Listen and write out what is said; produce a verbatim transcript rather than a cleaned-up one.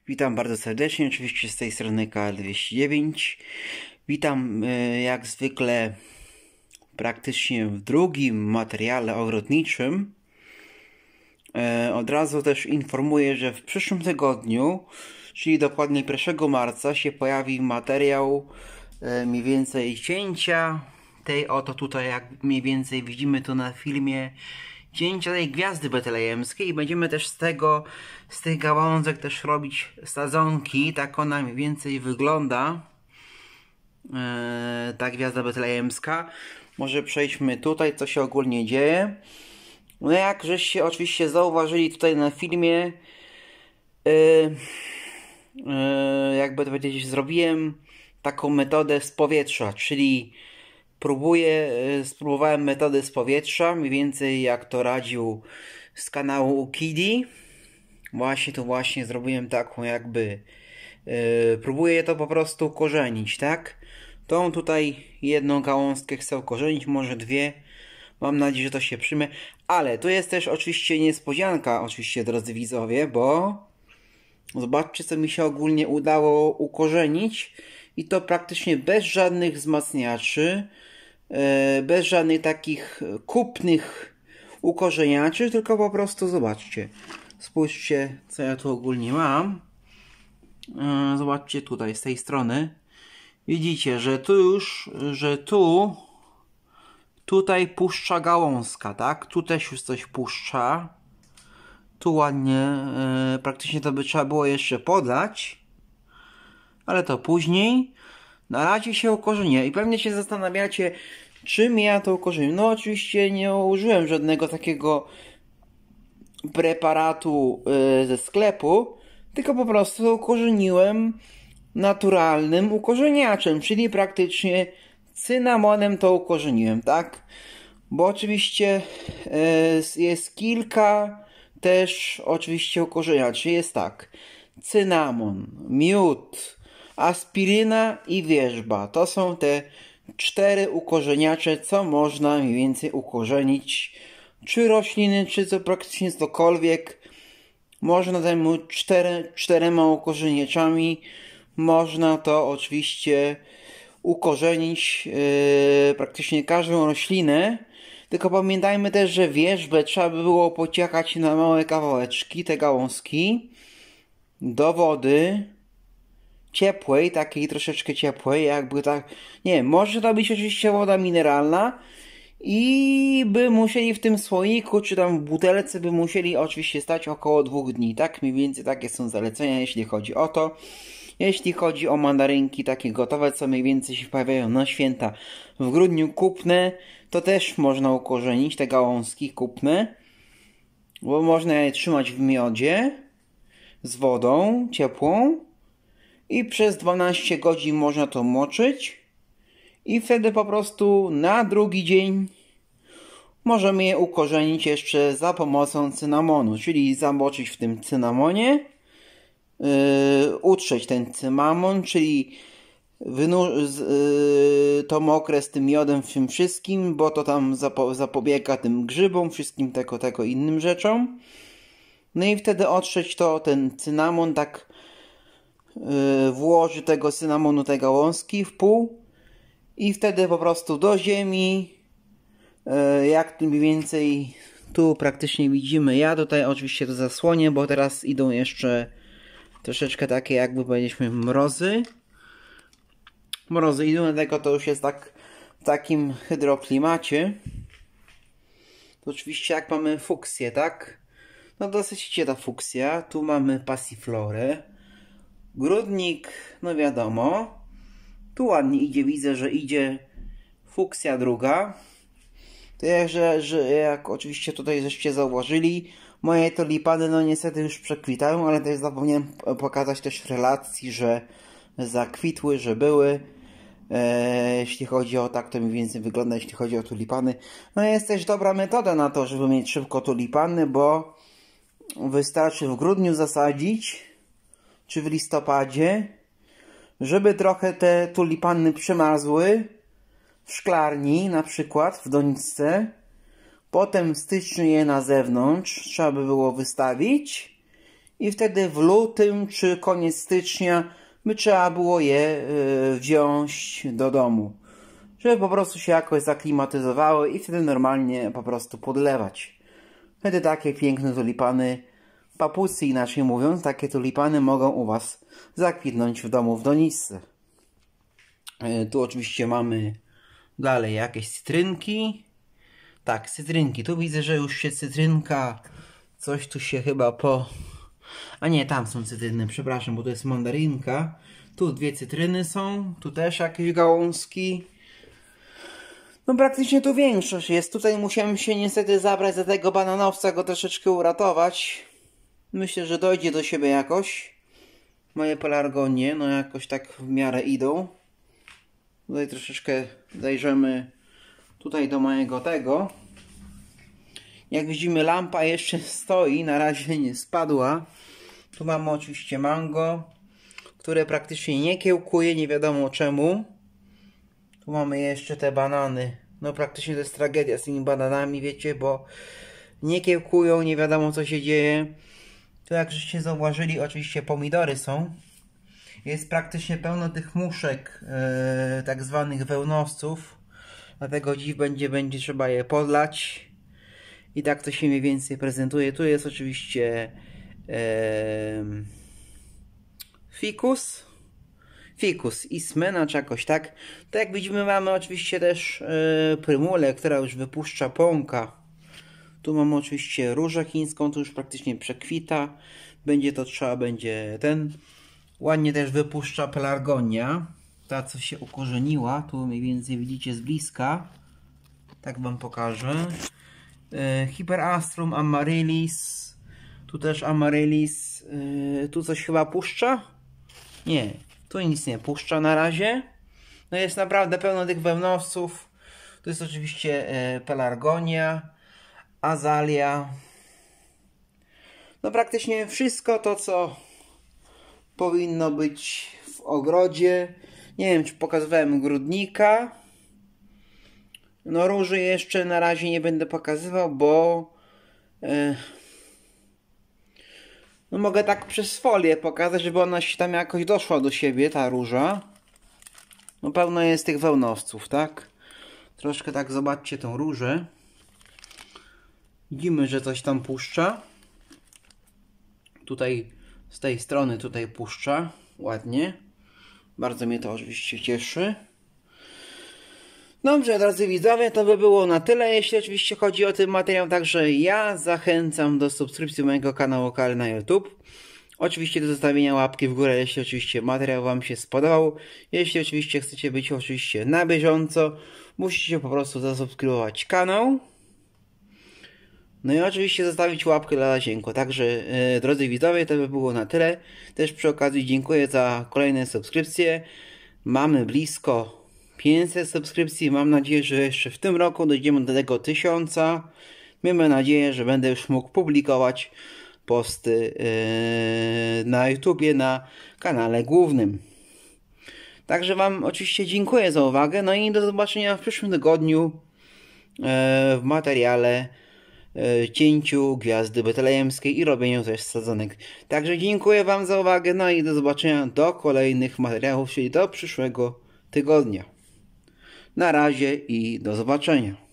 Witam bardzo serdecznie, oczywiście z tej strony K L dwieście dziewięć. Witam jak zwykle praktycznie w drugim materiale ogrodniczym. Od razu też informuję, że w przyszłym tygodniu, czyli dokładnie pierwszego marca, się pojawi materiał mniej więcej cięcia tej oto tutaj, jak mniej więcej widzimy tu na filmie, cięcia tej gwiazdy betlejemskiej i będziemy też z tego, z tych gałązek też robić sadzonki. Tak ona mniej więcej wygląda, eee, ta gwiazda betlejemska. Może przejdźmy tutaj, co się ogólnie dzieje. No jak żeście oczywiście zauważyli tutaj na filmie, yy, yy, jakby to powiedzieć, zrobiłem taką metodę z powietrza, czyli próbuję, yy, spróbowałem metody z powietrza, mniej więcej jak to radził z kanału Ukidi. Właśnie tu właśnie zrobiłem taką jakby, yy, próbuję to po prostu ukorzenić, tak? Tą tutaj jedną gałązkę chcę ukorzenić, może dwie. Mam nadzieję, że to się przyjmie. Ale tu jest też oczywiście niespodzianka, oczywiście, drodzy widzowie, bo zobaczcie, co mi się ogólnie udało ukorzenić. I to praktycznie bez żadnych wzmacniaczy, bez żadnych takich kupnych ukorzeniaczy, tylko po prostu zobaczcie. Spójrzcie, co ja tu ogólnie mam. Zobaczcie tutaj, z tej strony. Widzicie, że tu już, że tu tutaj puszcza gałązka, tak? Tu też już coś puszcza. Tu ładnie, yy, praktycznie to by trzeba było jeszcze podlać. Ale to później. Na razie się ukorzenia. I pewnie się zastanawiacie, czym ja to ukorzenię. No oczywiście nie użyłem żadnego takiego preparatu yy, ze sklepu. Tylko po prostu ukorzeniłem naturalnym ukorzeniaczem. Czyli praktycznie cynamonem to ukorzeniłem, tak? Bo oczywiście y, jest kilka też oczywiście ukorzeniaczy. Jest tak: cynamon, miód, aspiryna i wierzba. To są te cztery ukorzeniacze, co można mniej więcej ukorzenić. Czy rośliny, czy co praktycznie cokolwiek. Można temu cztery, czterema ukorzeniaczami można to oczywiście ukorzenić yy, praktycznie każdą roślinę. Tylko pamiętajmy też, że wierzbę trzeba by było pociakać na małe kawałeczki, te gałązki, do wody ciepłej, takiej troszeczkę ciepłej, jakby tak, nie wiem, może to być oczywiście woda mineralna i by musieli w tym słoiku, czy tam w butelce by musieli oczywiście stać około dwóch dni, tak? Mniej więcej takie są zalecenia, jeśli chodzi o to. Jeśli chodzi o mandarynki takie gotowe, co mniej więcej się pojawiają na święta w grudniu, kupne, to też można ukorzenić te gałązki kupne, bo można je trzymać w miodzie z wodą ciepłą i przez dwanaście godzin można to moczyć i wtedy po prostu na drugi dzień możemy je ukorzenić jeszcze za pomocą cynamonu, czyli zamoczyć w tym cynamonie, Yy, utrzeć ten cynamon, czyli yy, to mokre z tym miodem w tym wszystkim, bo to tam zapo zapobiega tym grzybom, wszystkim tego, tego innym rzeczom. No i wtedy otrzeć to, ten cynamon, tak yy, włoży tego cynamonu te gałązki w pół i wtedy po prostu do ziemi, yy, jak mniej więcej tu praktycznie widzimy. Ja tutaj oczywiście to zasłonię, bo teraz idą jeszcze troszeczkę takie, jakby powiedzieliśmy, mrozy. Mrozy idą, dlatego to już jest tak w takim hydroklimacie. To oczywiście jak mamy fuksję, tak? No dosyć idzie ta fuksja. Tu mamy passiflorę. Grudnik, no wiadomo. Tu ładnie idzie, widzę, że idzie fuksja druga. To jak, że, że jak oczywiście tutaj żeście zauważyli, moje tulipany no niestety już przekwitają, ale też zapomniałem pokazać też w relacji, że zakwitły, że były. E, jeśli chodzi o tak, to mniej więcej wygląda, jeśli chodzi o tulipany. No jest też dobra metoda na to, żeby mieć szybko tulipany, bo wystarczy w grudniu zasadzić, czy w listopadzie, żeby trochę te tulipany przemarzły w szklarni, na przykład w doniczce. Potem w styczniu je na zewnątrz trzeba by było wystawić i wtedy w lutym czy koniec stycznia by trzeba było je yy, wziąć do domu, żeby po prostu się jakoś zaklimatyzowały i wtedy normalnie po prostu podlewać. Wtedy takie piękne tulipany, papusy inaczej mówiąc, takie tulipany mogą u Was zakwitnąć w domu w doniczce. Yy, tu oczywiście mamy dalej jakieś cytrynki. Tak, cytrynki. Tu widzę, że już się cytrynka, coś tu się chyba po... A nie, tam są cytryny, przepraszam, bo to jest mandarynka. Tu dwie cytryny są, tu też jakieś gałązki. No praktycznie tu większość jest. Tutaj musiałem się niestety zabrać za tego bananowca, go troszeczkę uratować. Myślę, że dojdzie do siebie jakoś. Moje pelargonie, no jakoś tak w miarę idą. Tutaj troszeczkę zajrzymy tutaj do mojego tego. Jak widzimy, lampa jeszcze stoi, na razie nie spadła. Tu mamy oczywiście mango, które praktycznie nie kiełkuje, nie wiadomo czemu. Tu mamy jeszcze te banany. No praktycznie to jest tragedia z tymi bananami, wiecie, bo nie kiełkują, nie wiadomo co się dzieje. Tu jak żeście zauważyli, oczywiście pomidory są. Jest praktycznie pełno tych muszek, yy, tak zwanych wełnowców. Dlatego dziś będzie, będzie trzeba je podlać. I tak to się mniej więcej prezentuje. Tu jest oczywiście e, ficus. Ficus ismena, czy jakoś tak. To jak widzimy, mamy oczywiście też e, prymulę, która już wypuszcza pąka. Tu mamy oczywiście różę chińską, tu już praktycznie przekwita. Będzie to trzeba, będzie ten. Ładnie też wypuszcza pelargonia. Ta, co się ukorzeniła. Tu mniej więcej widzicie z bliska. Tak Wam pokażę. Hyperastrum amaryllis. Tu też amaryllis. Tu coś chyba puszcza? Nie, tu nic nie puszcza na razie. No jest naprawdę pełno tych wełnowców. Tu jest oczywiście pelargonia, azalia. No praktycznie wszystko to, co powinno być w ogrodzie. Nie wiem, czy pokazywałem grudnika. No róży jeszcze na razie nie będę pokazywał, bo yy, no mogę tak przez folię pokazać, żeby ona się tam jakoś doszła do siebie, ta róża. No pełno jest tych wełnowców, tak? Troszkę tak zobaczcie tą różę. Widzimy, że coś tam puszcza. Tutaj z tej strony tutaj puszcza. Ładnie. Bardzo mnie to oczywiście cieszy. Dobrze, drodzy widzowie, to by było na tyle, jeśli oczywiście chodzi o ten materiał. Także ja zachęcam do subskrypcji mojego kanału Kal na YouTube. Oczywiście do zostawienia łapki w górę, jeśli oczywiście materiał Wam się spodobał. Jeśli oczywiście chcecie być oczywiście na bieżąco, musicie po prostu zasubskrybować kanał. No i oczywiście zostawić łapkę dla zasięgu. Także yy, drodzy widzowie, to by było na tyle. Też przy okazji dziękuję za kolejne subskrypcje. Mamy blisko pięćset subskrypcji. Mam nadzieję, że jeszcze w tym roku dojdziemy do tego tysiąca. Miejmy nadzieję, że będę już mógł publikować posty yy, na YouTubie, na kanale głównym. Także Wam oczywiście dziękuję za uwagę. No i do zobaczenia w przyszłym tygodniu yy, w materiale yy, cięciu gwiazdy betlejemskiej i robieniu też sadzonek. Także dziękuję Wam za uwagę. No i do zobaczenia do kolejnych materiałów, czyli do przyszłego tygodnia. Na razie i do zobaczenia.